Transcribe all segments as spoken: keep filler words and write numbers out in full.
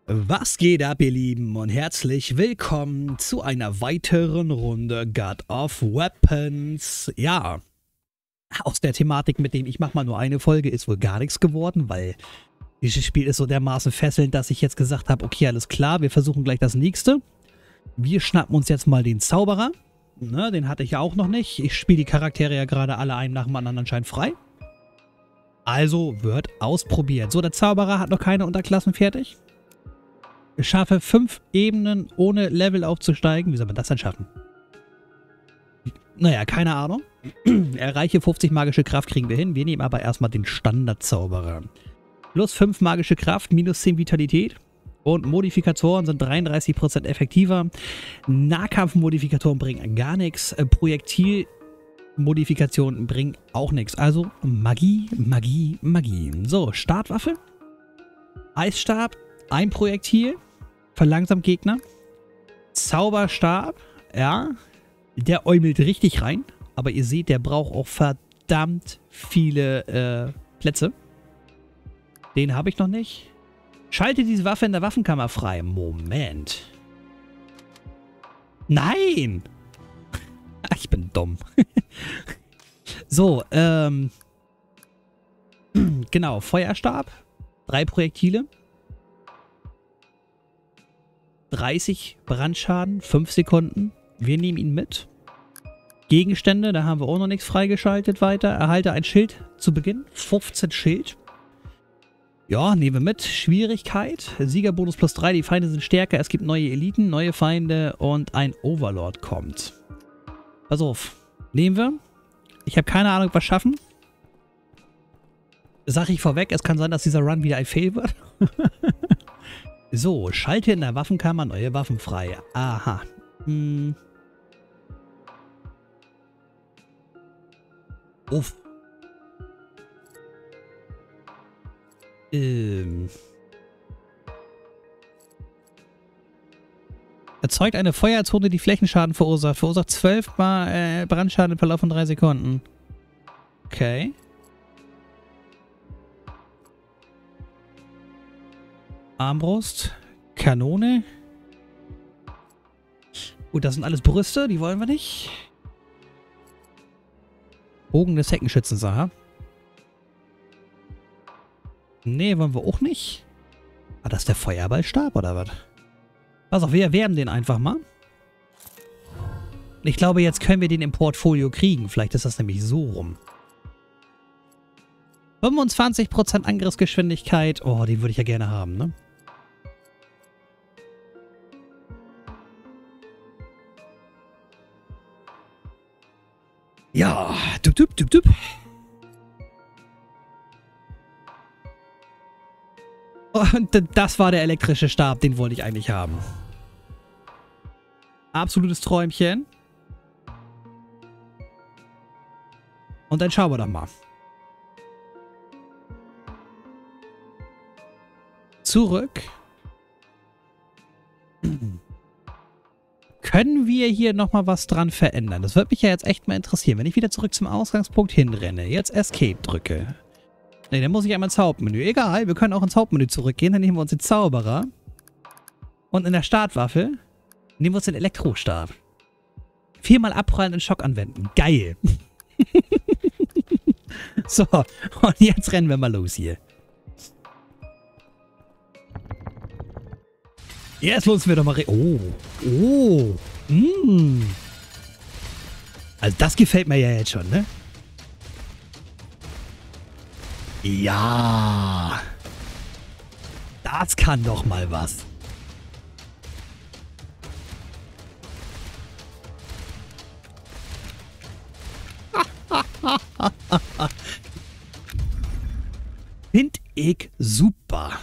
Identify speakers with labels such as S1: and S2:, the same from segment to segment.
S1: Was geht ab, ihr Lieben, und herzlich willkommen zu einer weiteren Runde God of Weapons. Ja, aus der Thematik mit dem ich mach mal nur eine Folge ist wohl gar nichts geworden, weil dieses Spiel ist so dermaßen fesselnd, dass ich jetzt gesagt habe, okay, alles klar, wir versuchen gleich das nächste. Wir schnappen uns jetzt mal den Zauberer. Ne, den hatte ich ja auch noch nicht. Ich spiele die Charaktere ja gerade alle einen nach dem anderen anscheinend frei. Also wird ausprobiert. So, der Zauberer hat noch keine Unterklassen fertig. Ich schaffe fünf Ebenen, ohne Level aufzusteigen. Wie soll man das denn schaffen? Naja, keine Ahnung. Erreiche fünfzig magische Kraft kriegen wir hin. Wir nehmen aber erstmal den Standardzauberer. Plus fünf magische Kraft, minus zehn Vitalität. Und Modifikatoren sind dreiunddreißig Prozent effektiver. Nahkampfmodifikatoren bringen gar nichts. Projektilmodifikationen bringen auch nichts. Also Magie, Magie, Magie. So, Startwaffe. Eisstab. Ein Projektil, verlangsamt Gegner. Zauberstab, ja, der äumelt richtig rein. Aber ihr seht, der braucht auch verdammt viele äh, Plätze. Den habe ich noch nicht. Schalte diese Waffe in der Waffenkammer frei. Moment. Nein! Ich bin dumm. So, ähm. Genau, Feuerstab. Drei Projektile. dreißig Brandschaden, fünf Sekunden. Wir nehmen ihn mit. Gegenstände, da haben wir auch noch nichts freigeschaltet weiter. Erhalte ein Schild zu Beginn. fünfzehn Schild. Ja, nehmen wir mit. Schwierigkeit. Siegerbonus plus drei. Die Feinde sind stärker. Es gibt neue Eliten, neue Feinde und ein Overlord kommt. Pass auf. Nehmen wir. Ich habe keine Ahnung, was schaffen. Sag ich vorweg, es kann sein, dass dieser Run wieder ein Fail wird. So, schalte in der Waffenkammer neue Waffen frei. Aha. Hm. Uff. Ähm. Erzeugt eine Feuerzone, die Flächenschaden verursacht. Verursacht zwölf Mal äh, Brandschaden im Verlauf von drei Sekunden. Okay. Armbrust, Kanone. Gut, das sind alles Brüste, die wollen wir nicht. Bogen des Heckenschützens, aha. Nee, wollen wir auch nicht. War das der Feuerballstab oder was? Pass auf, wir erwerben den einfach mal. Ich glaube, jetzt können wir den im Portfolio kriegen. Vielleicht ist das nämlich so rum. fünfundzwanzig Prozent Angriffsgeschwindigkeit. Oh, die würde ich ja gerne haben, ne? Ja, dup, dup, dup, dup. Und das war der elektrische Stab, den wollte ich eigentlich haben. Absolutes Träumchen. Und dann schauen wir doch mal. Zurück. Können wir hier nochmal was dran verändern? Das würde mich ja jetzt echt mal interessieren. Wenn ich wieder zurück zum Ausgangspunkt hinrenne, jetzt Escape drücke. Ne, dann muss ich einmal ins Hauptmenü. Egal, wir können auch ins Hauptmenü zurückgehen. Dann nehmen wir uns den Zauberer. Und in der Startwaffe nehmen wir uns den Elektrostab. Viermal abprallen und Schock anwenden. Geil. So, und jetzt rennen wir mal los hier. Jetzt müssen wir doch mal... Oh. Oh. Mm. Also das gefällt mir ja jetzt schon, ne? Ja. Das kann doch mal was. Find ich super.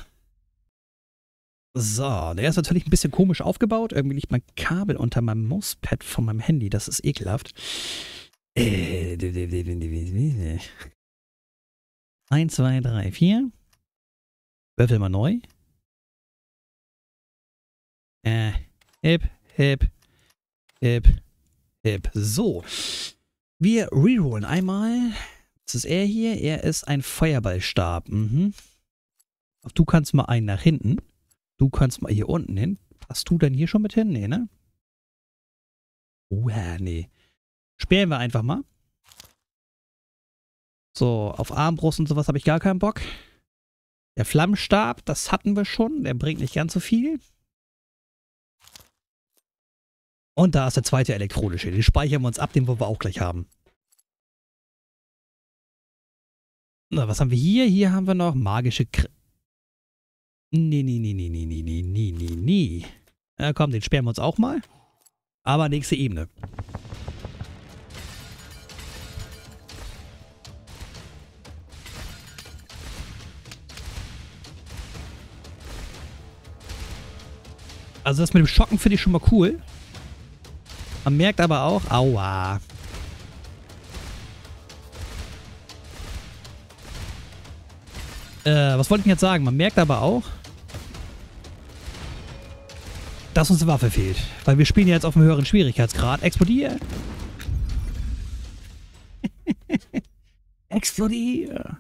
S1: So, der ist natürlich ein bisschen komisch aufgebaut. Irgendwie liegt mein Kabel unter meinem Mauspad von meinem Handy. Das ist ekelhaft. Äh, eins, zwei, drei, vier. Würfel mal neu. Äh, hip, hip, hip, hip. So. Wir rerollen einmal. Das ist er hier. Er ist ein Feuerballstab. Mhm. Du kannst mal einen nach hinten. Du kannst mal hier unten hin. Passt du denn hier schon mit hin? Nee, ne? Uh, nee. Sperren wir einfach mal. So, auf Armbrust und sowas habe ich gar keinen Bock. Der Flammenstab, das hatten wir schon. Der bringt nicht ganz so viel. Und da ist der zweite elektronische. Den speichern wir uns ab, den wollen wir auch gleich haben. Na, was haben wir hier? Hier haben wir noch magische Kr... Nee, nee, nee, nee, nee, nee, nee, nee, nee, nee. Ja, komm, den sperren wir uns auch mal. Aber nächste Ebene. Also das mit dem Schocken finde ich schon mal cool. Man merkt aber auch, aua. Äh, was wollte ich denn jetzt sagen? Man merkt aber auch, dass uns eine Waffe fehlt. Weil wir spielen ja jetzt auf einem höheren Schwierigkeitsgrad. Explodier! Explodier!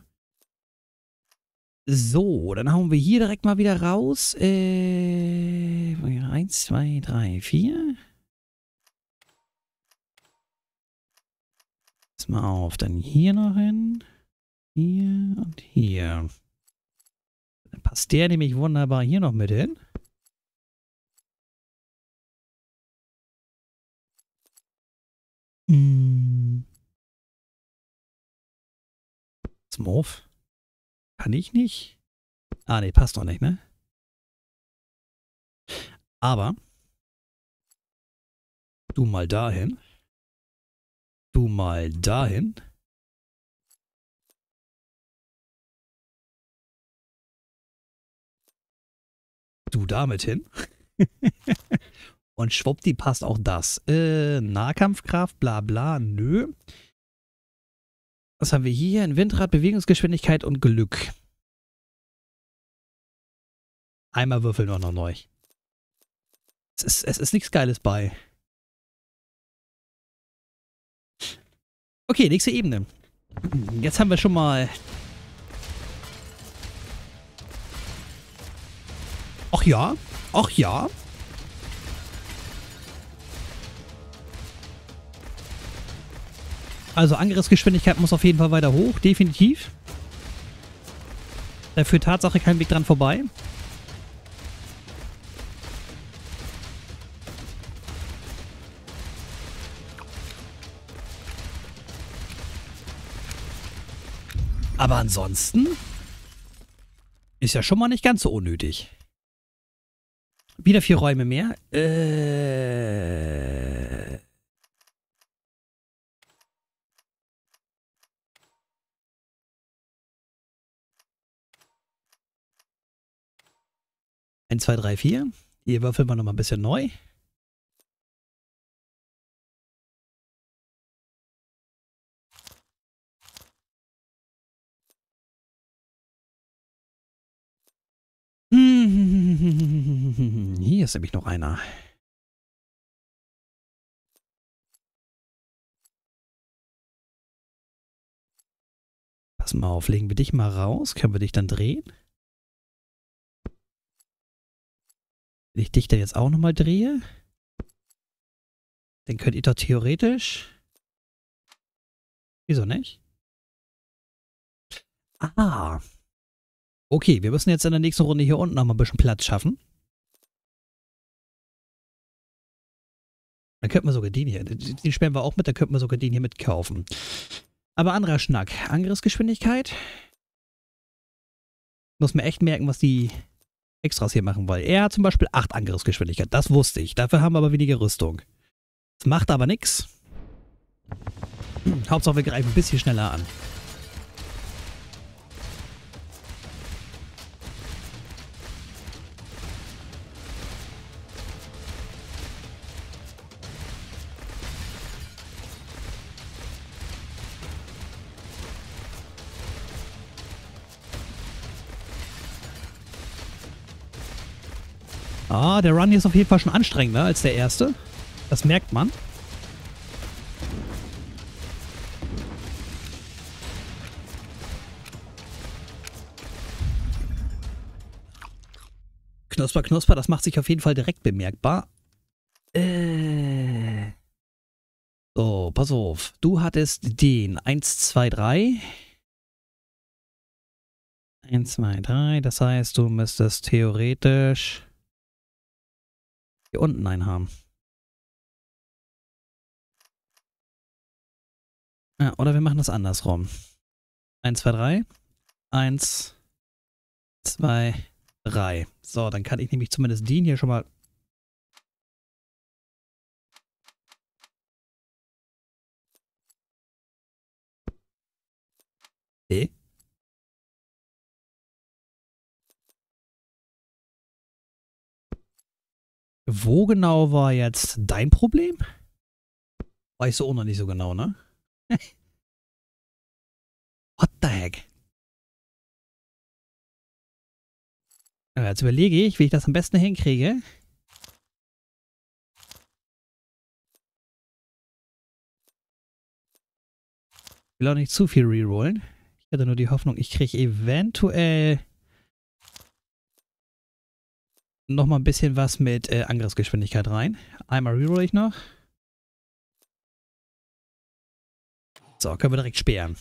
S1: So, dann hauen wir hier direkt mal wieder raus. Äh, eins, zwei, drei, vier. Pass mal auf, dann hier noch hin. Hier und hier. Dann passt der nämlich wunderbar hier noch mit hin. Hm. Smurf. Kann ich nicht? Ah, nee, passt doch nicht, ne? Aber du mal dahin. Du mal dahin. Du damit hin. Und schwuppdi passt auch das. Äh, Nahkampfkraft, bla bla, nö. Was haben wir hier? Ein Windrad, Bewegungsgeschwindigkeit und Glück. Einmal würfeln wir noch neu. Es ist, es ist nichts Geiles bei. Okay, nächste Ebene. Jetzt haben wir schon mal... Ach ja, ach ja. Also Angriffsgeschwindigkeit muss auf jeden Fall weiter hoch, definitiv. Da führt Tatsache kein Weg dran vorbei. Aber ansonsten ist ja schon mal nicht ganz so unnötig. Wieder vier Räume mehr. Äh... eins, zwei, drei, vier. Hier würfeln wir nochmal ein bisschen neu. Hier ist nämlich noch einer. Pass mal auf, legen wir dich mal raus. Können wir dich dann drehen? Wenn ich dich dann jetzt auch nochmal drehe, dann könnt ihr doch theoretisch... Wieso nicht? Ah. Okay, wir müssen jetzt in der nächsten Runde hier unten nochmal ein bisschen Platz schaffen. Dann könnten wir sogar den hier, den sperren wir auch mit, dann könnten wir sogar den hier mitkaufen. Aber anderer Schnack. Angriffsgeschwindigkeit. Muss mir echt merken, was die Extras hier machen, weil er hat zum Beispiel acht Angriffsgeschwindigkeit. Das wusste ich. Dafür haben wir aber weniger Rüstung. Das macht aber nichts. Hm, Hauptsache wir greifen ein bisschen schneller an. Ah, der Run hier ist auf jeden Fall schon anstrengender als der erste. Das merkt man. Knusper, Knusper, das macht sich auf jeden Fall direkt bemerkbar. Äh. So, pass auf. Du hattest den eins, zwei, drei. eins, zwei, drei. Das heißt, du müsstest theoretisch hier unten einen haben. Ja, oder wir machen das andersrum. eins, zwei, drei. eins, zwei, drei. So, dann kann ich nämlich zumindest den hier schon mal... Okay. Wo genau war jetzt dein Problem? Weißt du auch noch nicht so genau, ne? What the heck? Aber jetzt überlege ich, wie ich das am besten hinkriege. Ich will auch nicht zu viel rerollen. Ich hatte nur die Hoffnung, ich kriege eventuell noch mal ein bisschen was mit äh, Angriffsgeschwindigkeit rein. Einmal reroll ich noch. So, können wir direkt sperren.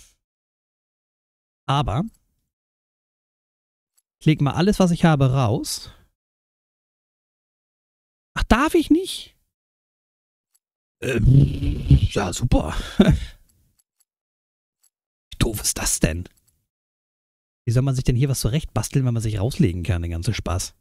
S1: Aber ich leg mal alles, was ich habe, raus. Ach, darf ich nicht? Ähm, ja, super. Wie doof ist das denn? Wie soll man sich denn hier was zurechtbasteln, wenn man sich rauslegen kann, den ganzen Spaß?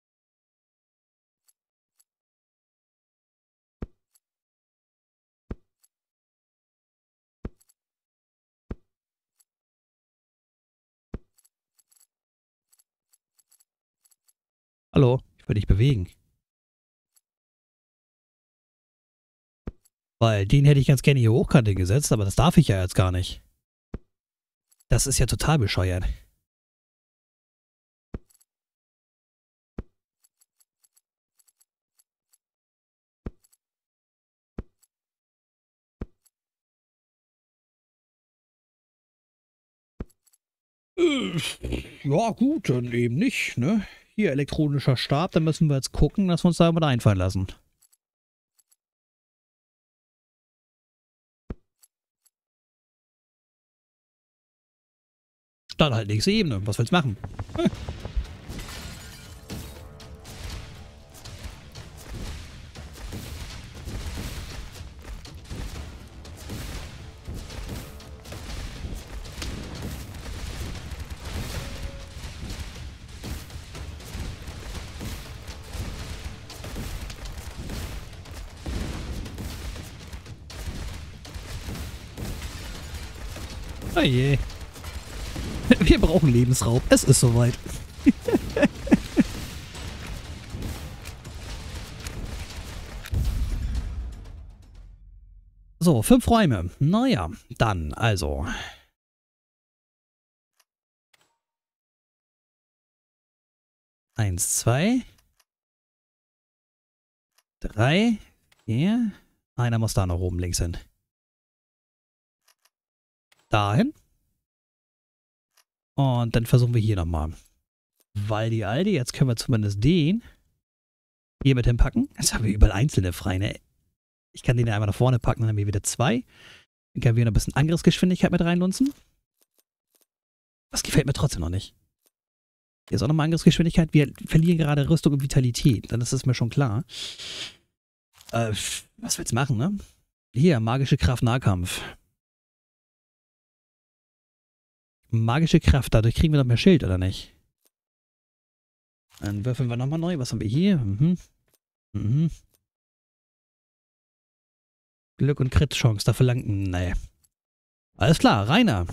S1: Hallo, ich will dich bewegen. Weil den hätte ich ganz gerne hier hochkante gesetzt, aber das darf ich ja jetzt gar nicht. Das ist ja total bescheuert. Äh, ja gut, dann eben nicht, ne? Hier elektronischer Stab, dann müssen wir jetzt gucken, dass wir uns da mal einfallen lassen. Dann halt nächste Ebene. Was willst du machen? Hm. Oh je. Wir brauchen Lebensraum. Es ist soweit. So, fünf Räume. Naja, dann also. Eins, zwei. Drei. Vier. Einer muss da noch oben links hin. Dahin. Und dann versuchen wir hier nochmal. Weil die Alte, jetzt können wir zumindest den hier mit hinpacken. Jetzt haben wir überall einzelne frei, ne? Ich kann den ja einmal nach vorne packen, dann haben wir wieder zwei. Dann können wir noch ein bisschen Angriffsgeschwindigkeit mit reinlunzen. Das gefällt mir trotzdem noch nicht. Hier ist auch nochmal Angriffsgeschwindigkeit. Wir verlieren gerade Rüstung und Vitalität. Dann ist es mir schon klar. Äh, was willst du machen, ne? Hier, magische Kraft Nahkampf. Magische Kraft, dadurch kriegen wir noch mehr Schild, oder nicht? Dann würfeln wir nochmal neu. Was haben wir hier? Mhm. Mhm. Glück und Crit-Chance, da verlangen. Nee. Alles klar, Rainer.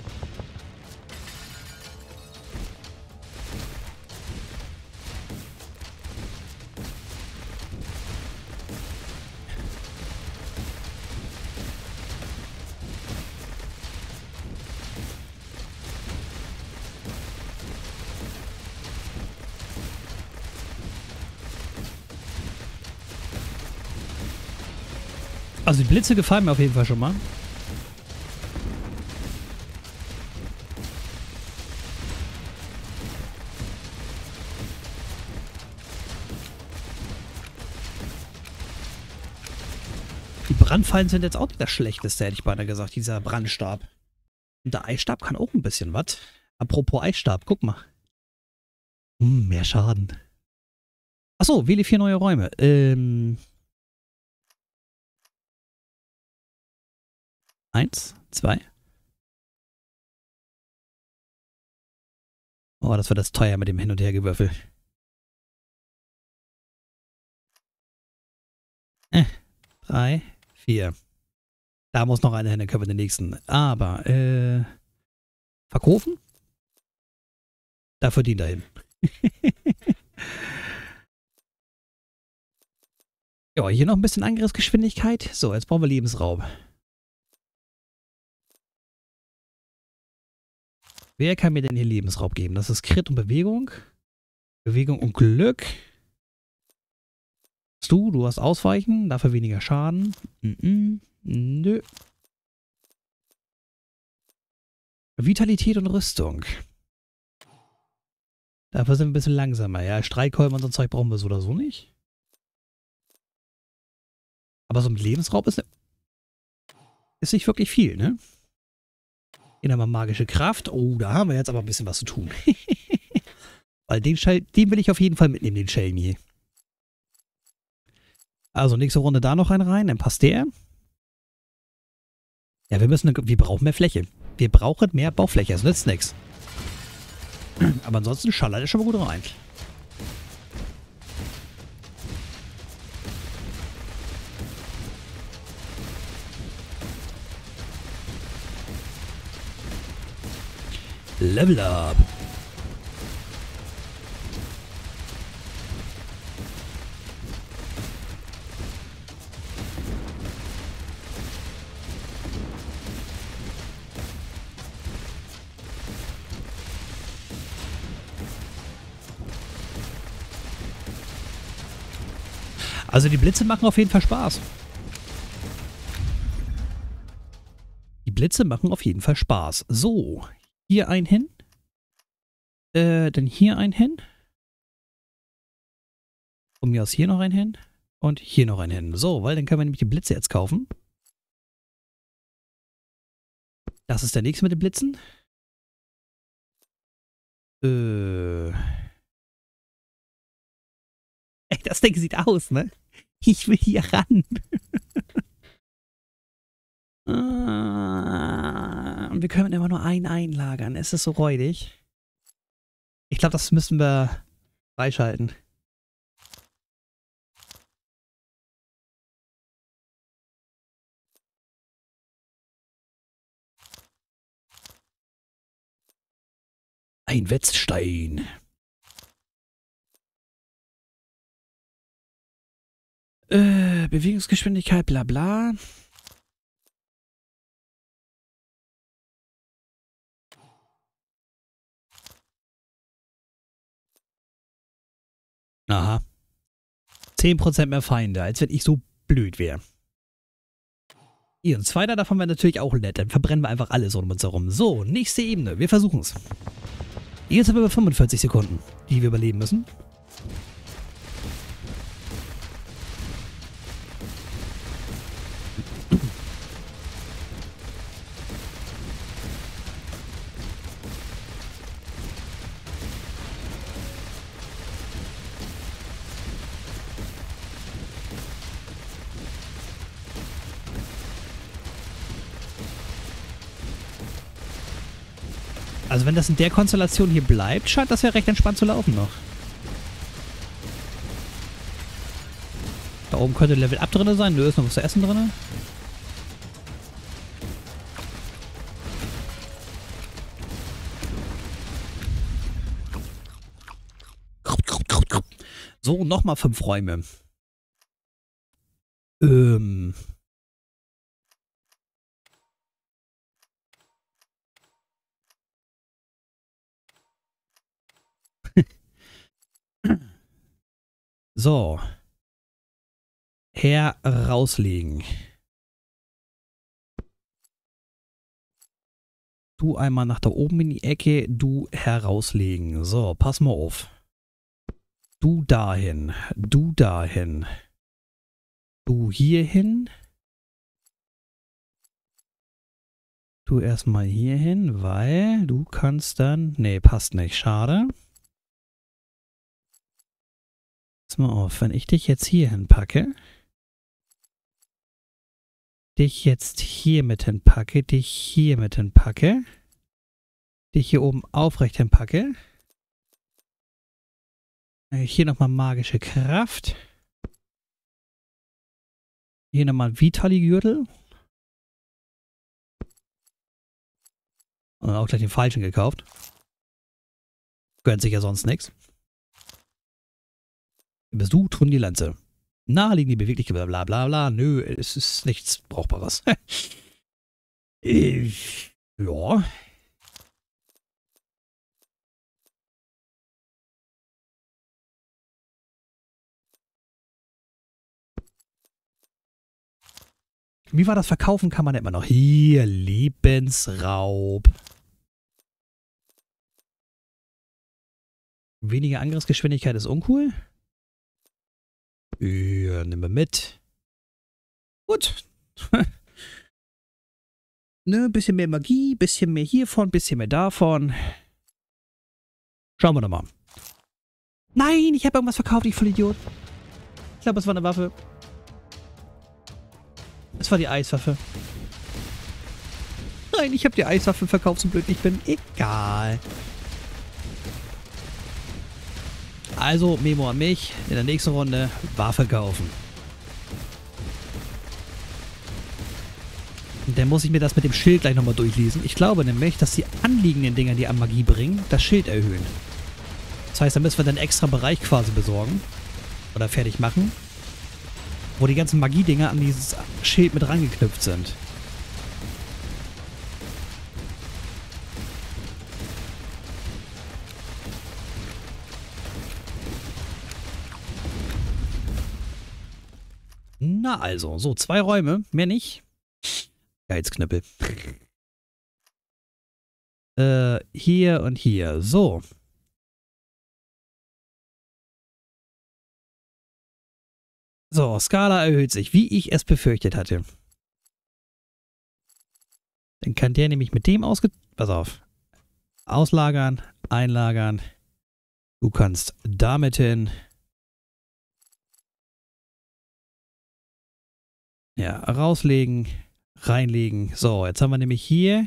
S1: Also die Blitze gefallen mir auf jeden Fall schon mal. Die Brandfallen sind jetzt auch nicht das Schlechteste, hätte ich beinahe gesagt, dieser Brandstab. Und der Eisstab kann auch ein bisschen was. Apropos Eisstab, guck mal. Hm, mehr Schaden. Achso, wähle vier neue Räume. Ähm. Eins, zwei. Oh, das wird das teuer mit dem Hin- und Hergewürfel. Äh, drei, vier. Da muss noch einer hin, dann können wir den nächsten. Aber, äh. Verkaufen? Dafür dient er hin. Ja, hier noch ein bisschen Angriffsgeschwindigkeit. So, jetzt brauchen wir Lebensraum. Wer kann mir denn hier Lebensraum geben? Das ist Crit und Bewegung. Bewegung und Glück. Du, du hast Ausweichen, dafür weniger Schaden. Mm-mm. Nö. Vitalität und Rüstung. Dafür sind wir ein bisschen langsamer. Ja, Streikholm und so Zeug brauchen wir so oder so nicht. Aber so ein Lebensraum ist, ist nicht wirklich viel, ne? Hier haben wir magische Kraft. Oh, da haben wir jetzt aber ein bisschen was zu tun. Weil den, den will ich auf jeden Fall mitnehmen, den Shelmy. Also nächste Runde da noch einen rein, dann passt der. Ja, wir müssen, wir brauchen mehr Fläche. Wir brauchen mehr Baufläche, das nützt nichts. Aber ansonsten schallert er schon mal gut rein. Level up. Also die Blitze machen auf jeden Fall Spaß. Die Blitze machen auf jeden Fall Spaß. So, hier ein hin. Äh, dann hier ein hin. Von mir aus hier noch ein hin. Und hier noch ein hin. So, weil dann können wir nämlich die Blitze jetzt kaufen. Das ist der nächste mit den Blitzen. Äh. Ey, das Ding sieht aus, ne? Ich will hier ran. Und wir können immer nur einen einlagern. Es ist so räudig. Ich glaube, das müssen wir freischalten. Ein Wetzstein. Äh, Bewegungsgeschwindigkeit, bla bla. Aha. zehn Prozent mehr Feinde, als wenn ich so blöd wäre. Hier, ein zweiter davon wäre natürlich auch nett. Dann verbrennen wir einfach alles um uns herum. So, nächste Ebene. Wir versuchen es. Jetzt haben wir fünfundvierzig Sekunden, die wir überleben müssen. Also wenn das in der Konstellation hier bleibt, scheint das ja recht entspannt zu laufen noch. Da oben könnte Level Up drin sein. Nö, ist noch was zu essen drin. So, nochmal fünf Räume. Ähm... So. Herauslegen. Du einmal nach da oben in die Ecke, du herauslegen. So, pass mal auf. Du dahin, du dahin. Du hierhin, Du erstmal hier hin, weil du kannst dann... Nee, passt nicht. Schade. Pass mal auf, wenn ich dich jetzt hier hinpacke, dich jetzt hier mit hinpacke, dich hier mit hinpacke, dich hier oben aufrecht hinpacke, hier nochmal magische Kraft, hier nochmal Vitali-Gürtel und auch gleich den falschen gekauft. Gönnt sich ja sonst nichts. Bist du Turnielanze? Naheliegende bewegliche bla bla bla bla. Nö, es ist nichts Brauchbares. ich, ja. Wie war das Verkaufen? Kann man immer noch. Hier, Lebensraub. Weniger Angriffsgeschwindigkeit ist uncool. Ja, nimm mal mit. Gut. Ne, bisschen mehr Magie, bisschen mehr hiervon, bisschen mehr davon. Schauen wir doch mal. Nein, ich habe irgendwas verkauft, ich Vollidiot. Ich glaube, es war eine Waffe. Es war die Eiswaffe. Nein, ich habe die Eiswaffe verkauft, so blöd ich bin. Egal. Also, Memo an mich. In der nächsten Runde Waffe kaufen. Und dann muss ich mir das mit dem Schild gleich nochmal durchlesen. Ich glaube nämlich, dass die anliegenden Dinger, die an Magie bringen, das Schild erhöhen. Das heißt, da müssen wir dann einen extra Bereich quasi besorgen. Oder fertig machen. Wo die ganzen Magie-Dinger an dieses Schild mit rangeknüpft sind. Na also, so, zwei Räume, mehr nicht. Geizknüppel. äh, hier und hier, so. So, Skala erhöht sich, wie ich es befürchtet hatte. Dann kann der nämlich mit dem ausge... Pass auf. Auslagern, einlagern. Du kannst damit hin... Ja, rauslegen, reinlegen. So, jetzt haben wir nämlich hier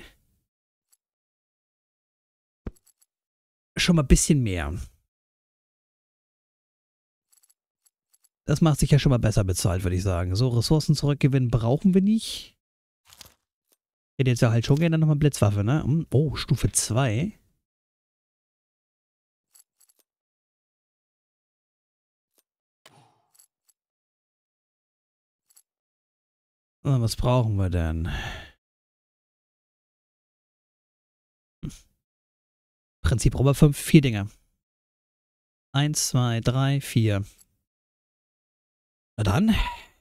S1: schon mal ein bisschen mehr. Das macht sich ja schon mal besser bezahlt, würde ich sagen. So, Ressourcen zurückgewinnen brauchen wir nicht. Ich hätte jetzt ja halt schon gerne nochmal Blitzwaffe, ne? Oh, Stufe zwei. Was brauchen wir denn? Prinzip Robber fünf, vier Dinge. Eins, zwei, drei, vier. Na dann.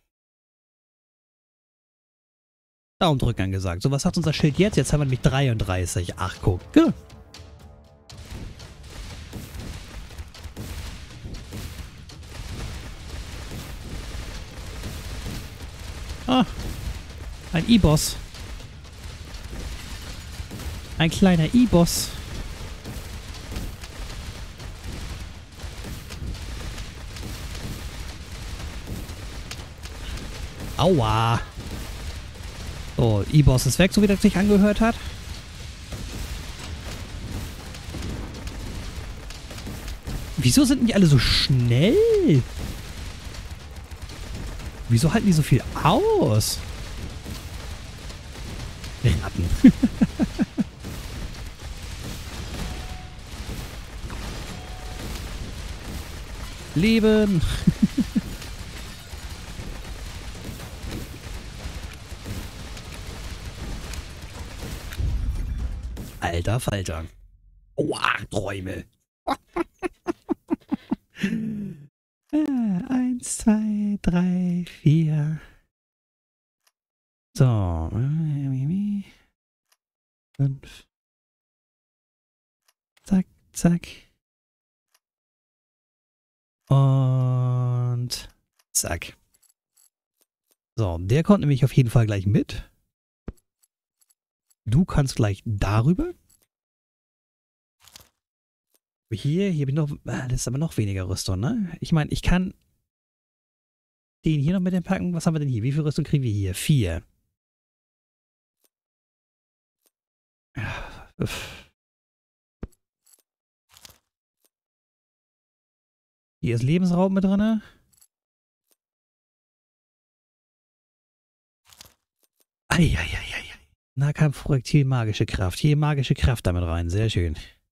S1: Daumen drücken angesagt. So, was hat unser Schild jetzt? Jetzt haben wir nämlich dreiunddreißig. Ach, gucke. Ah. Ein E-Boss. Ein kleiner E-Boss. Aua. So, E-Boss ist weg, so wie das sich angehört hat. Wieso sind die alle so schnell? Wieso halten die so viel aus? Ratten. Leben. Alter Falter. Oha, Träume. Eins, zwei, drei, vier. So. Fünf. Zack, zack. Und zack. So, der kommt nämlich auf jeden Fall gleich mit. Du kannst gleich darüber. Hier, hier bin ich noch, das ist aber noch weniger Rüstung, ne? Ich meine, ich kann den hier noch mit dem packen. Was haben wir denn hier? Wie viel Rüstung kriegen wir hier? Vier. Ja, hier ist Lebensraum mit drin. Eieieiei. Nahkampfprojektil magische Kraft. Hier magische Kraft damit rein. Sehr schön.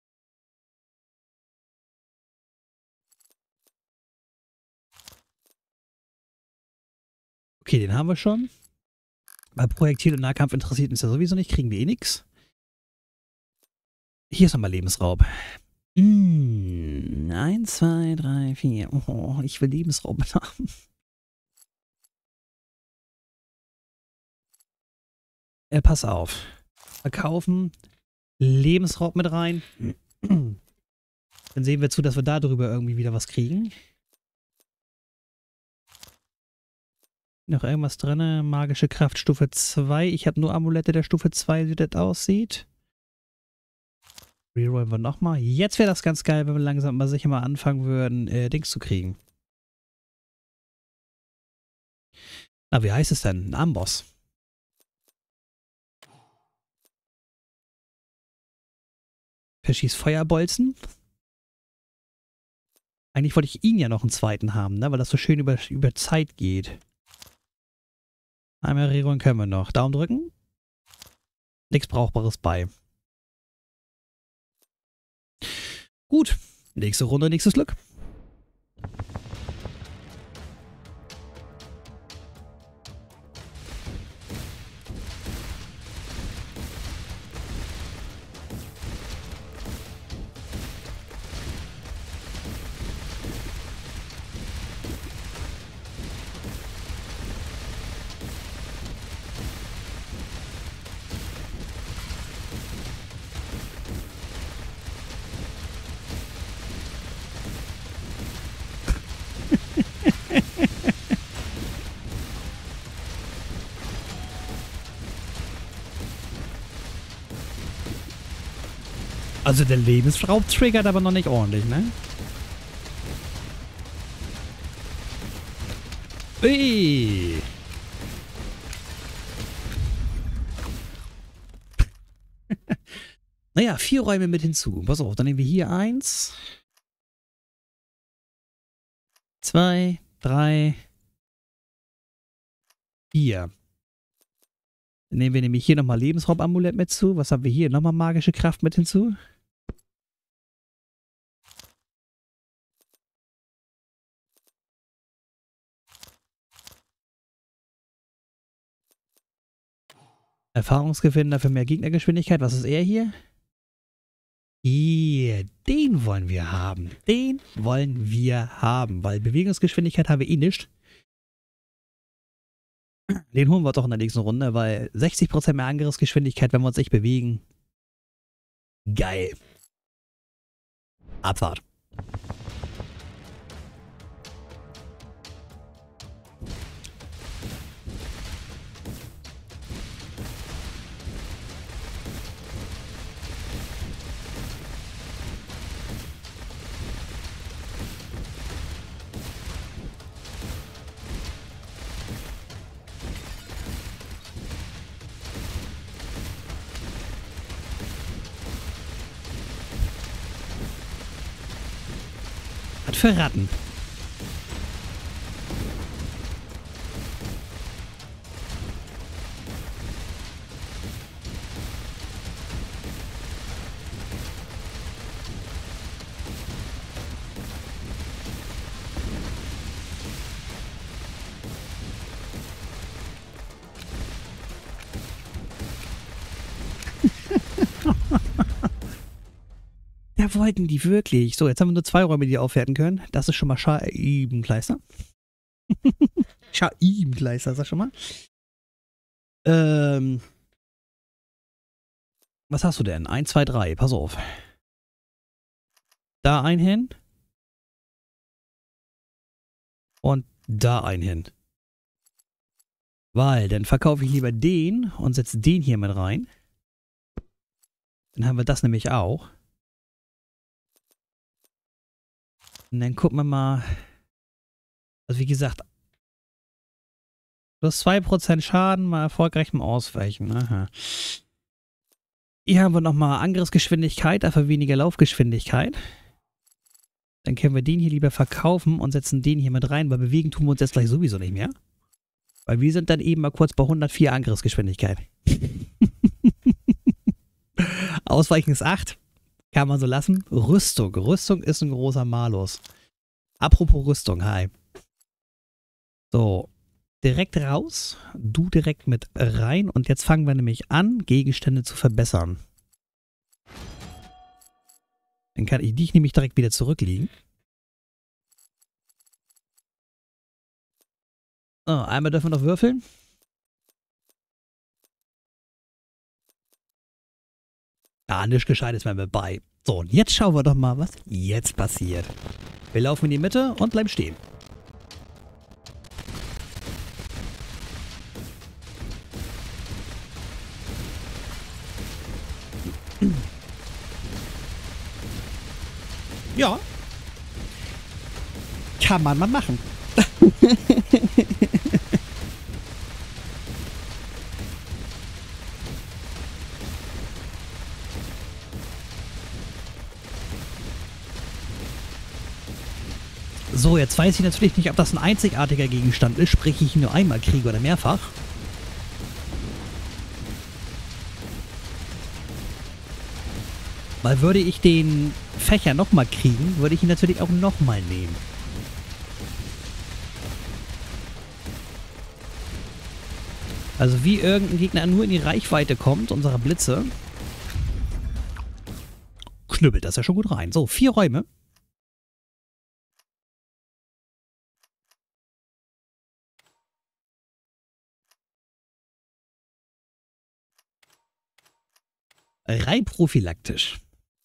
S1: Okay, den haben wir schon. Bei Projektil und Nahkampf interessiert uns ja sowieso nicht. Kriegen wir eh nichts. Hier ist nochmal Lebensraub. Mmh, eins, zwei, drei, vier. Oh, ich will Lebensraub haben. Äh, pass auf. Verkaufen. Lebensraub mit rein. Dann sehen wir zu, dass wir da drüber irgendwie wieder was kriegen. Noch irgendwas drin? Magische Kraft Stufe zwei. Ich habe nur Amulette der Stufe zwei, wie das aussieht. Rerollen wir nochmal. Jetzt wäre das ganz geil, wenn wir langsam mal sicher mal anfangen würden, äh, Dings zu kriegen. Na, wie heißt es denn? Ein Amboss. Verschießt Feuerbolzen. Eigentlich wollte ich ihn ja noch einen zweiten haben, ne? Weil das so schön über, über Zeit geht. Einmal rerollen können wir noch. Daumen drücken. Nichts Brauchbares bei. Gut. Nächste Runde, nächstes Glück. Also der Lebensraub triggert aber noch nicht ordentlich, ne? Ui. Naja, vier Räume mit hinzu. Pass auf, dann nehmen wir hier eins. Zwei, drei, vier. Dann nehmen wir nämlich hier nochmal Lebensraubamulett mit zu. Was haben wir hier? Nochmal magische Kraft mit hinzu. Erfahrungsgewinn dafür mehr Gegnergeschwindigkeit. Was ist er hier? Hier, den wollen wir haben. Den wollen wir haben, weil Bewegungsgeschwindigkeit haben wir eh nicht. Den holen wir doch in der nächsten Runde, weil sechzig Prozent mehr Angriffsgeschwindigkeit, wenn wir uns nicht bewegen. Geil. Abfahrt. Was für Ratten. Da wollten die wirklich. So, jetzt haben wir nur zwei Räume, die aufwerten können. Das ist schon mal Scheibenkleister. Scheibenkleister, sag schon mal. Ähm. Was hast du denn? eins, zwei, drei. Pass auf. Da ein hin. Und da ein hin. Weil, dann verkaufe ich lieber den und setze den hier mit rein. Dann haben wir das nämlich auch. Und dann gucken wir mal. Also wie gesagt, plus zwei Prozent Schaden, mal erfolgreich im Ausweichen. Aha. Hier haben wir nochmal Angriffsgeschwindigkeit, dafür weniger Laufgeschwindigkeit. Dann können wir den hier lieber verkaufen und setzen den hier mit rein, weil bewegen tun wir uns jetzt gleich sowieso nicht mehr. Weil wir sind dann eben mal kurz bei hundertvier Angriffsgeschwindigkeit. Ausweichen ist acht. Kann man so lassen. Rüstung. Rüstung ist ein großer Malus. Apropos Rüstung, hi. So, direkt raus. Du direkt mit rein. Und jetzt fangen wir nämlich an, Gegenstände zu verbessern. Dann kann ich dich nämlich direkt wieder zurücklegen. So, einmal dürfen wir noch würfeln. Ah, nichts Gescheites mehr mit bei. So, und jetzt schauen wir doch mal, was jetzt passiert. Wir laufen in die Mitte und bleiben stehen. Ja. Kann man mal machen. So, jetzt weiß ich natürlich nicht, ob das ein einzigartiger Gegenstand ist, sprich ich ihn nur einmal kriege oder mehrfach. Weil würde ich den Fächer nochmal kriegen, würde ich ihn natürlich auch nochmal nehmen. Also wie irgendein Gegner nur in die Reichweite kommt, unserer Blitze, knüppelt das ja schon gut rein. So, vier Räume. Rein prophylaktisch.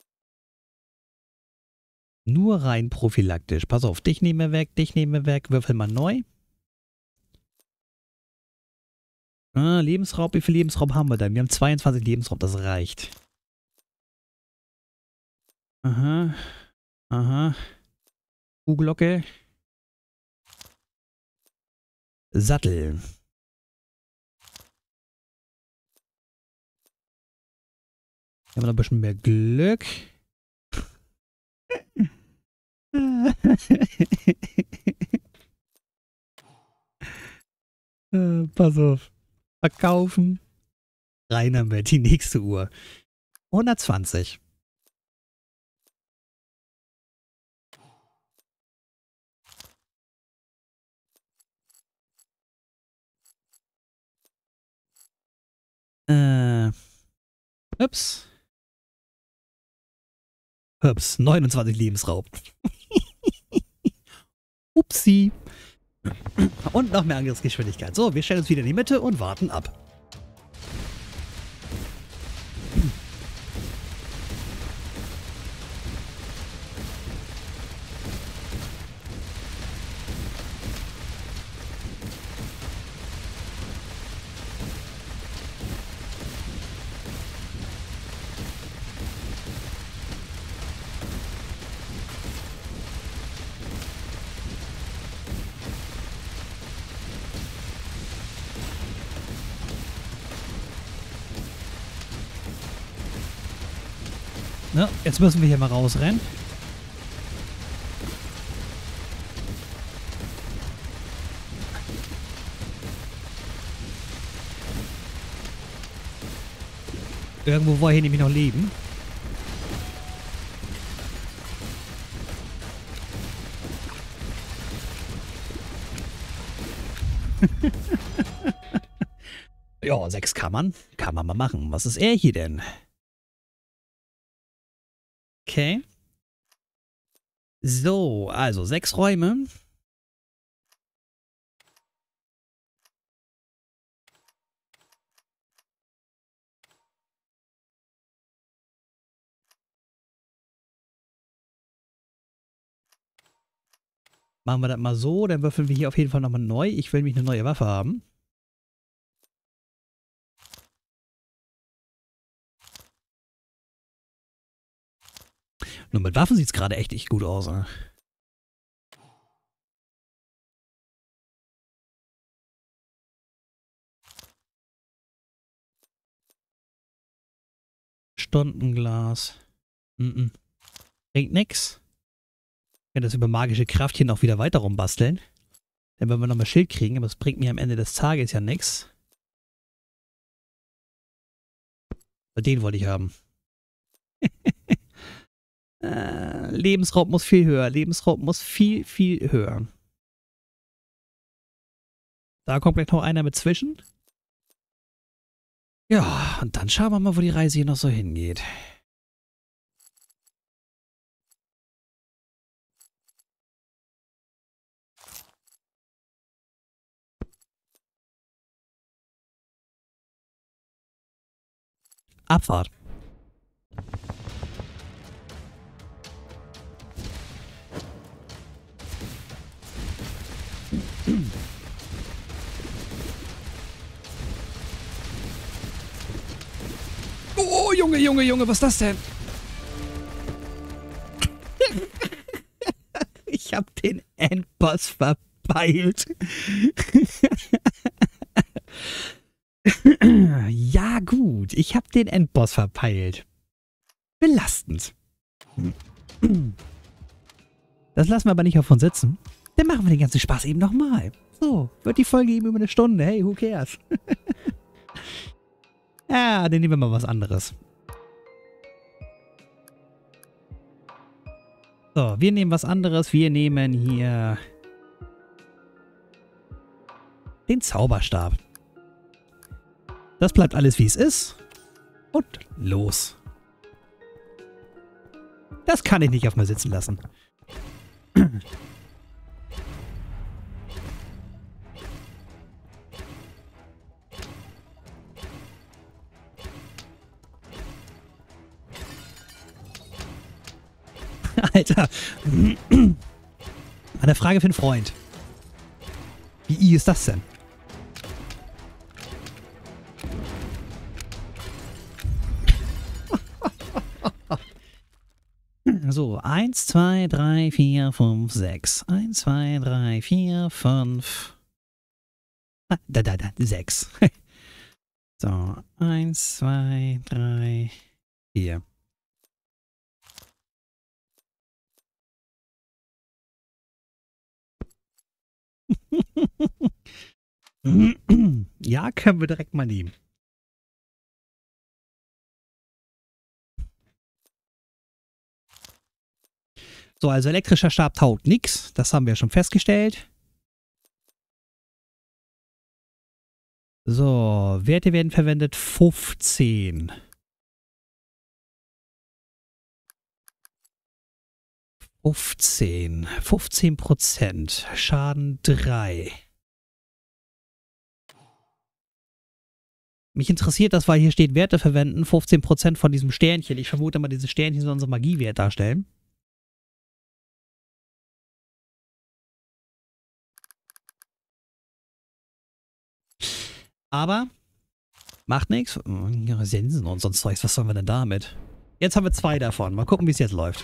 S1: Nur rein prophylaktisch. Pass auf, dich nehmen wir weg, dich nehmen wir weg. Würfel mal neu. Ah, Lebensraub, wie viel Lebensraub haben wir denn? Wir haben zweiundzwanzig Lebensraub, das reicht. Aha. Aha. Kuhglocke. Sattel. Haben wir noch ein bisschen mehr Glück. äh, pass auf. Verkaufen. Rein damit, die nächste Uhr. hundertzwanzig. Äh. Ups. Ups, neunundzwanzig Lebensraub. Upsi. Und noch mehr Angriffsgeschwindigkeit. So, wir stellen uns wieder in die Mitte und warten ab. Ne, jetzt müssen wir hier mal rausrennen. Irgendwo war hier nämlich noch Leben. Ja, sechs kann man. Kann man mal machen. Was ist er hier denn? Okay. So, also sechs Räume. Machen wir das mal so, dann würfeln wir hier auf jeden Fall nochmal neu. Ich will nämlich eine neue Waffe haben. Nur mit Waffen sieht es gerade echt nicht gut aus. Ne? Stundenglas. Mm-mm. Bringt nix. Ich kann das über magische Kraft hier noch wieder weiter rumbasteln. Denn wenn wir nochmal Schild kriegen, aber es bringt mir am Ende des Tages ja nichts. Den wollte ich haben. äh, Lebensraum muss viel höher. Lebensraum muss viel, viel höher. Da kommt gleich noch einer mit zwischen. Ja, und dann schauen wir mal, wo die Reise hier noch so hingeht. Abfahrt. Oh, Junge, Junge, Junge, was ist das denn? Ich hab den Endboss verpeilt. Ja, gut. Ich hab den Endboss verpeilt. Belastend. Das lassen wir aber nicht auf uns sitzen. Dann machen wir den ganzen Spaß eben nochmal. So, wird die Folge eben über eine Stunde. Hey, who cares? Ja, dann nehmen wir mal was anderes. So, wir nehmen was anderes. Wir nehmen hier den Zauberstab. Das bleibt alles, wie es ist. Und los. Das kann ich nicht auf mir sitzen lassen. Alter. Eine Frage für einen Freund. Wie I ist das denn? So, eins, zwei, drei, vier, fünf, sechs. eins, zwei, drei, vier, fünf. Ah, da, da, da, sechs. So, eins, zwei, drei, vier. Ja, können wir direkt mal nehmen. So, also elektrischer Stab taugt nichts. Das haben wir schon festgestellt. So, Werte werden verwendet. fünfzehn. fünfzehn. fünfzehn Prozent. Schaden drei. Mich interessiert das, weil hier steht Werte verwenden. fünfzehn Prozent von diesem Sternchen. Ich vermute mal, diese Sternchen sollen unsere Magiewert darstellen. Aber macht nichts. Sensen und sonst was. Was sollen wir denn damit? Jetzt haben wir zwei davon. Mal gucken, wie es jetzt läuft.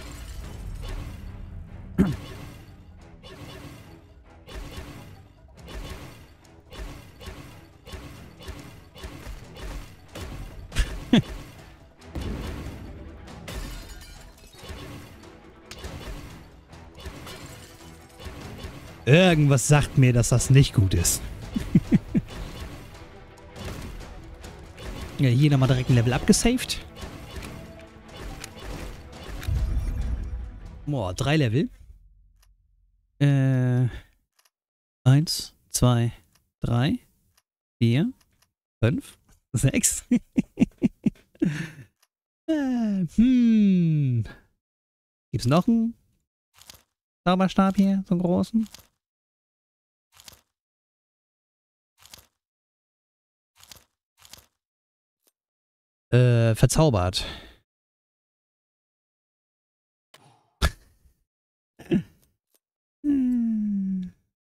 S1: Irgendwas sagt mir, dass das nicht gut ist. Ja, hier nochmal direkt ein Level abgesaved. Boah, drei Level. Äh. Eins, zwei, drei, vier, fünf, sechs. äh, hm. Gibt's noch einen Zauberstab hier, so einen großen? Äh, verzaubert. hm.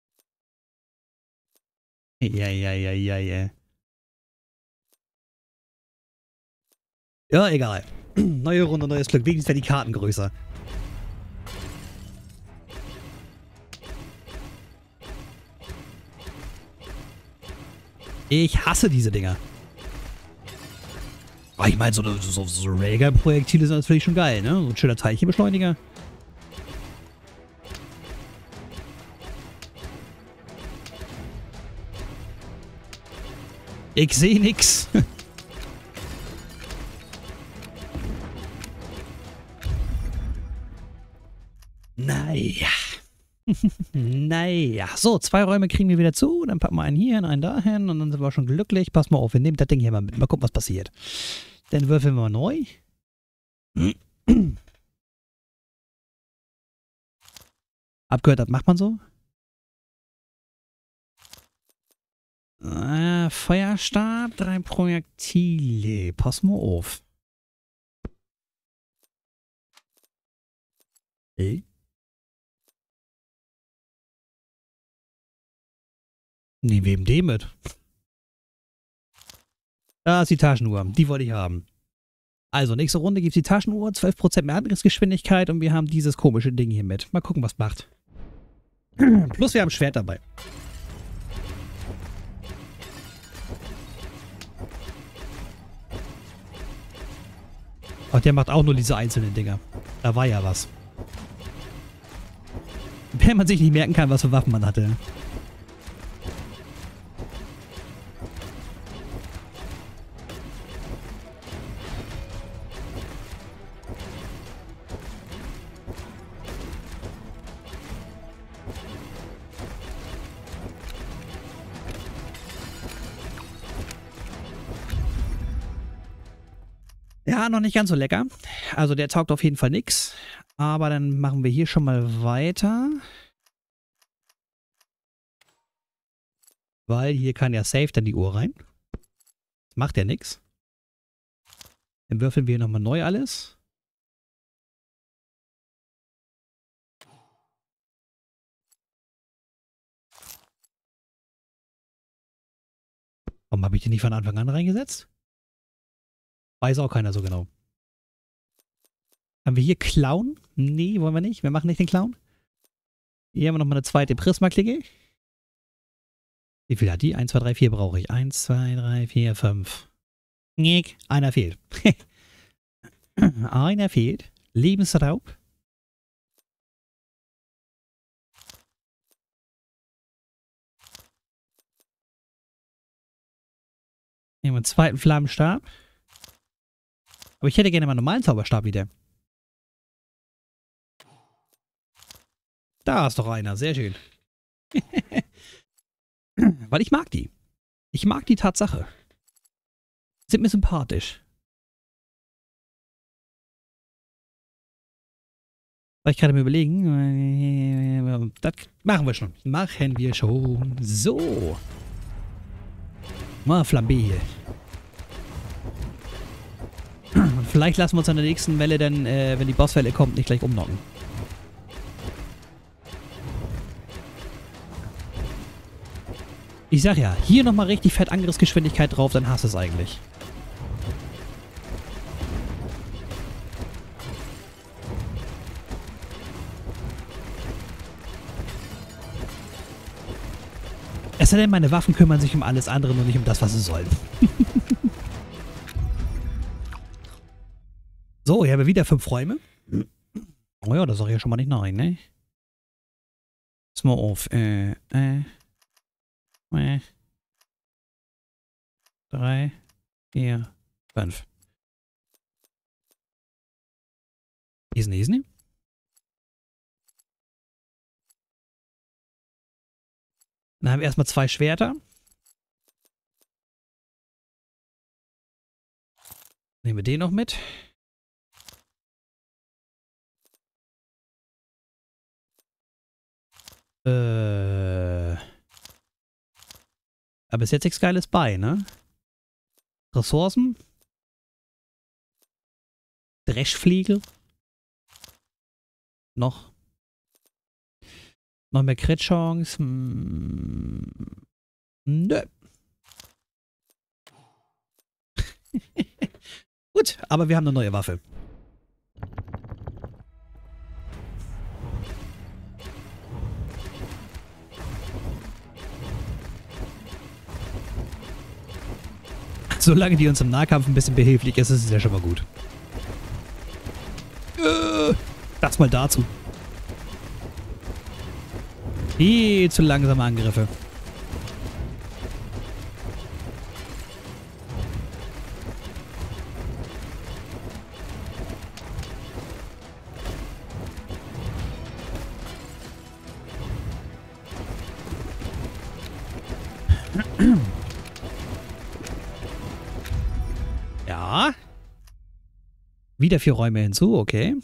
S1: Ja, ja, ja, ja, ja. Ja, egal. Neue Runde, neues Glück. Wenigstens werden die Karten größer. Ich hasse diese Dinger. Aber ich meine, so, so, so Railgun-Projektile sind natürlich schon geil, ne? So ein schöner Teilchenbeschleuniger. Ich sehe nix. Naja. Naja. So, zwei Räume kriegen wir wieder zu. Dann packen wir einen hier hin, einen dahin und dann sind wir schon glücklich. Pass mal auf, wir nehmen das Ding hier mal mit. Mal gucken, was passiert. Dann würfeln wir mal neu. Abgehört, das macht man so. Äh, Feuerstab, drei Projektile. Pass mal auf. Hey. Nehmen wir eben den mit. Da ist die Taschenuhr. Die wollte ich haben. Also, nächste Runde gibt es die Taschenuhr, zwölf Prozent mehr Angriffsgeschwindigkeit und wir haben dieses komische Ding hier mit. Mal gucken, was macht. Plus wir haben Schwert dabei. Ach, der macht auch nur diese einzelnen Dinger. Da war ja was. Wenn man sich nicht merken kann, was für Waffen man hatte. Ja, noch nicht ganz so lecker. Also der taugt auf jeden Fall nix. Aber dann machen wir hier schon mal weiter. Weil hier kann ja safe dann die Uhr rein. Das macht ja nix. Dann würfeln wir nochmal neu alles. Warum habe ich den nicht von Anfang an reingesetzt? Weiß auch keiner so genau. Haben wir hier Clown? Nee, wollen wir nicht. Wir machen nicht den Clown. Hier haben wir nochmal eine zweite Prisma-Klicke. Wie viel hat die? eins, zwei, drei, vier brauche ich. eins, zwei, drei, vier, fünf. Nick, einer fehlt. Einer fehlt. Lebensraub. Nehmen wir einen zweiten Flammenstab. Aber ich hätte gerne mal einen normalen Zauberstab wieder. Da ist doch einer. Sehr schön. Weil ich mag die. Ich mag die Tatsache. Sind mir sympathisch. Weil ich gerade mir überlegen. Das machen wir schon. Machen wir schon. So. Mal Flambé hier. Und vielleicht lassen wir uns an der nächsten Welle dann, äh, wenn die Bosswelle kommt, nicht gleich umnocken. Ich sag ja, hier nochmal richtig fett Angriffsgeschwindigkeit drauf, dann hast du es eigentlich. Es sei denn, meine Waffen kümmern sich um alles andere, nur nicht um das, was sie sollen. So, hier haben wir wieder fünf Räume. Oh ja, das sag ich ja schon mal nicht nein, ne? Pass mal auf. Äh, äh. äh. Drei, vier, fünf. Easy, easy. Dann haben wir erstmal zwei Schwerter. Nehmen wir den noch mit. Äh. Aber ist jetzt nichts Geiles bei, ne? Ressourcen. Dreschfliegel. Noch. Noch mehr Crit-Chance. Hm. Nö. Gut, aber wir haben eine neue Waffe. Solange die uns im Nahkampf ein bisschen behilflich ist, ist es ja schon mal gut. Äh, das mal dazu. Viel zu langsame Angriffe. Ja. Wieder vier Räume hinzu, okay.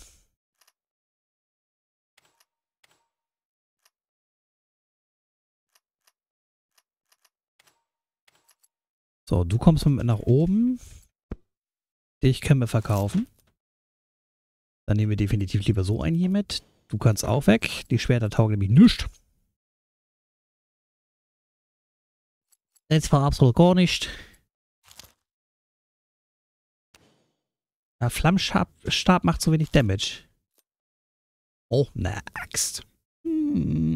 S1: So, du kommst mit nach oben. Dich können wir verkaufen. Dann nehmen wir definitiv lieber so einen hier mit. Du kannst auch weg. Die Schwerter taugen nämlich nichts. Jetzt war absolut gar nicht. Ja, Flammenstab Stab macht zu wenig Damage. Oh, ne Axt. Hm.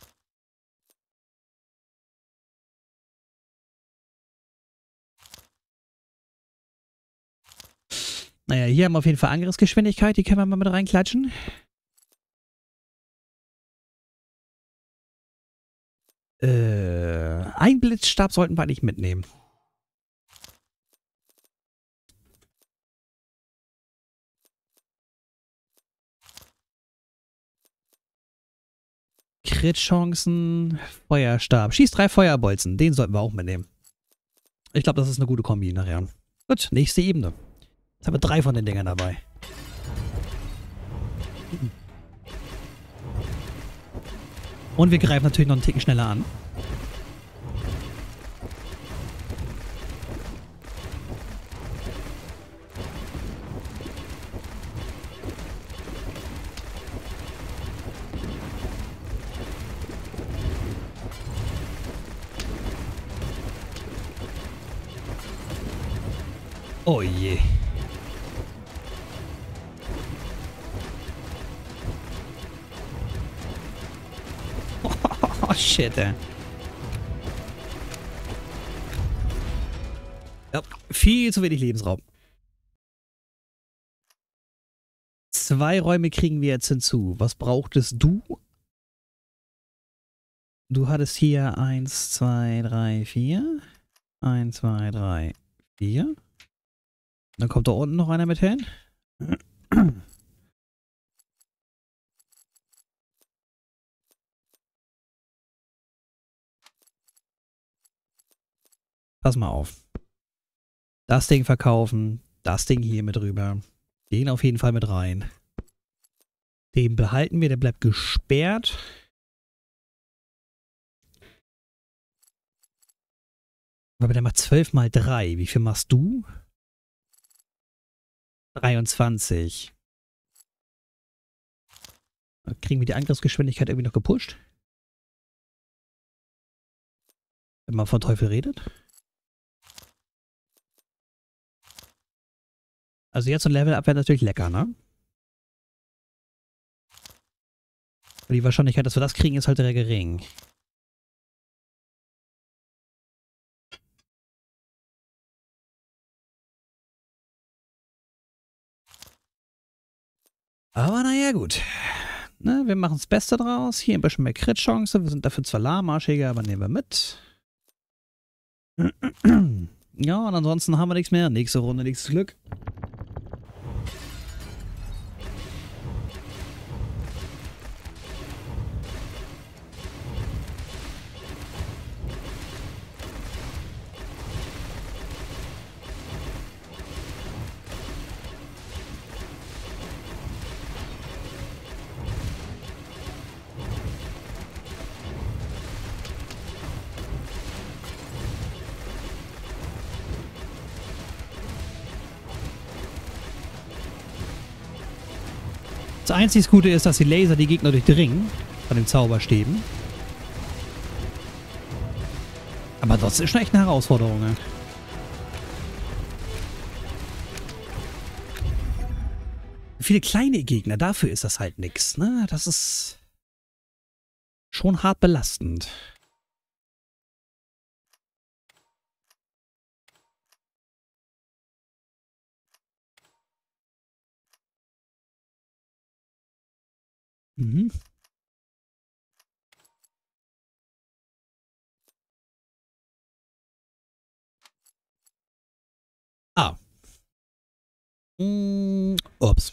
S1: Naja, hier haben wir auf jeden Fall Angriffsgeschwindigkeit. Die können wir mal mit reinklatschen. Äh, ein Blitzstab sollten wir nicht mitnehmen. Crit-Chancen, Feuerstab. Schieß drei Feuerbolzen. Den sollten wir auch mitnehmen. Ich glaube, das ist eine gute Kombi nachher. Gut, nächste Ebene. Jetzt haben wir drei von den Dingern dabei. Und wir greifen natürlich noch einen Ticken schneller an. Oh je. Oh shit, ey. Ja, viel zu wenig Lebensraum. Zwei Räume kriegen wir jetzt hinzu. Was brauchtest du? Du hattest hier eins, zwei, drei, vier. eins, zwei, drei, vier. Dann kommt da unten noch einer mit hin. Pass mal auf. Das Ding verkaufen. Das Ding hier mit rüber. Den auf jeden Fall mit rein. Den behalten wir. Der bleibt gesperrt. Aber der macht zwölf mal drei. Wie viel machst du? dreiundzwanzig. Kriegen wir die Angriffsgeschwindigkeit irgendwie noch gepusht? Wenn man von Teufel redet. Also jetzt so ein Level-Up wäre natürlich lecker, ne? Aber die Wahrscheinlichkeit, dass wir das kriegen, ist halt sehr gering. Aber naja, gut. Ne, wir machen das Beste draus. Hier ein bisschen mehr Crit-Chance. Wir sind dafür zwar lahmarschiger, aber nehmen wir mit. Ja, und ansonsten haben wir nichts mehr. Nächste Runde, nächstes Glück. Das einzig Gute ist, dass die Laser die Gegner durchdringen von den Zauberstäben. Aber das ist schon echt eine Herausforderung. Ne? Viele kleine Gegner, dafür ist das halt nix. Ne? Das ist schon hart belastend. Mhm. Ah. Mm, ups.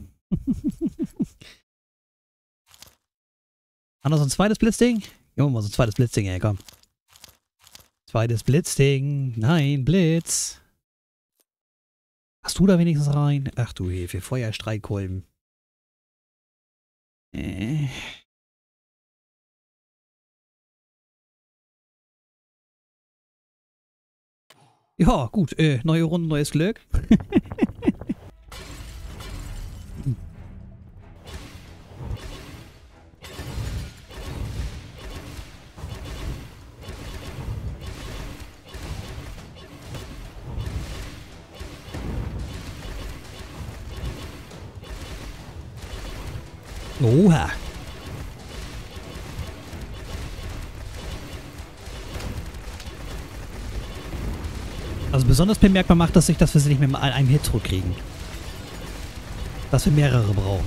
S1: Haben wir so ein zweites Blitzding? Ja, mal so ein zweites Blitzding, ey, komm. Zweites Blitzding. Nein, Blitz. Hast du da wenigstens rein? Ach du Hefe, Feuerstreitkolben. Äh. Ja, gut. Äh, neue Runde, neues Glück. Oha. Also besonders bemerkbar macht das sich, dass wir sie nicht mehr mit einem Hit zurückkriegen. Dass wir mehrere brauchen.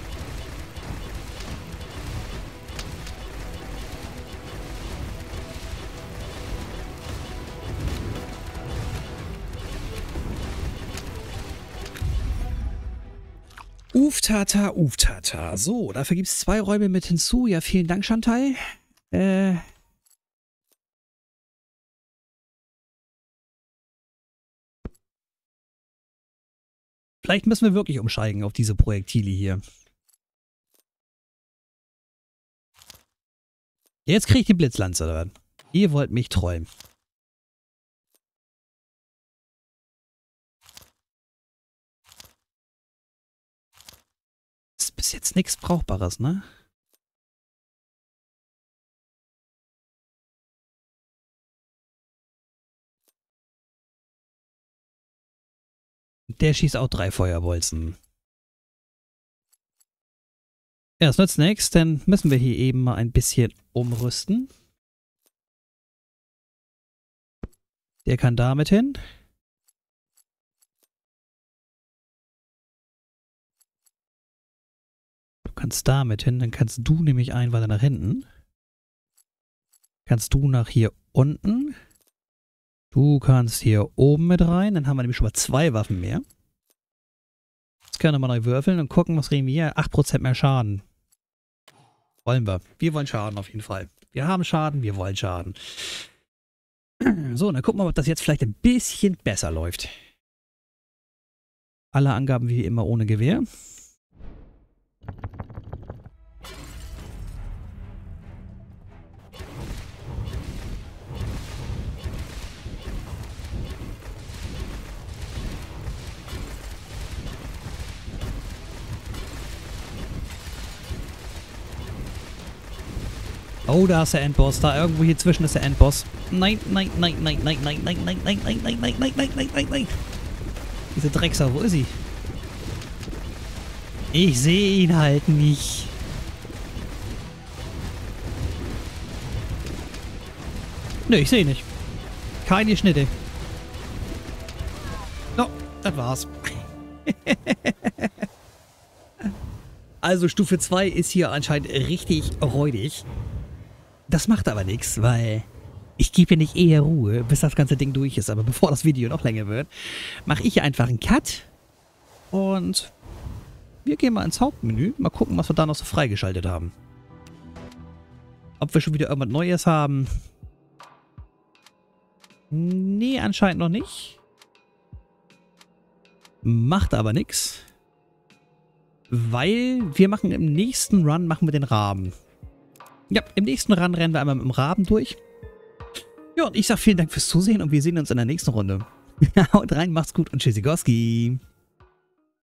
S1: Uftata, Uftata. So, dafür gibt es zwei Räume mit hinzu. Ja, vielen Dank, Chantal. Äh... Vielleicht müssen wir wirklich umsteigen auf diese Projektile hier. Jetzt kriege ich die Blitzlanze dran. Ihr wollt mich träumen. Ist bis jetzt nichts Brauchbares, ne? Der schießt auch drei Feuerbolzen. Ja, das nützt nichts, dann müssen wir hier eben mal ein bisschen umrüsten. Der kann damit hin. Du kannst damit hin, dann kannst du nämlich ein weiter nach hinten. Kannst du nach hier unten. Du kannst hier oben mit rein, dann haben wir nämlich schon mal zwei Waffen mehr. Jetzt können wir mal neu würfeln und gucken, was kriegen wir hier. acht Prozent mehr Schaden. Wollen wir. Wir wollen Schaden auf jeden Fall. Wir haben Schaden, wir wollen Schaden. So, dann gucken wir mal, ob das jetzt vielleicht ein bisschen besser läuft. Alle Angaben wie immer ohne Gewehr. Oh, da ist der Endboss. Da irgendwo hier zwischen ist der Endboss. Nein, nein, nein, nein, nein, nein, nein, nein, nein, nein, nein, nein, nein, nein, nein, nein, nein. Diese Drecksau, wo ist sie? Ich sehe ihn halt nicht. Nö, ich sehe ihn nicht. Keine Schnitte. No, das war's. Also Stufe zwei ist hier anscheinend richtig räudig. Das macht aber nichts, weil ich gebe hier nicht eher Ruhe, bis das ganze Ding durch ist. Aber bevor das Video noch länger wird, mache ich hier einfach einen Cut. Und wir gehen mal ins Hauptmenü. Mal gucken, was wir da noch so freigeschaltet haben. Ob wir schon wieder irgendwas Neues haben. Nee, anscheinend noch nicht. Macht aber nichts. Weil wir machen im nächsten Run, machen wir den Raben. Ja, im nächsten Run rennen wir einmal mit dem Raben durch. Ja, und ich sag vielen Dank fürs Zusehen und wir sehen uns in der nächsten Runde. Haut rein, macht's gut und tschüssikowski.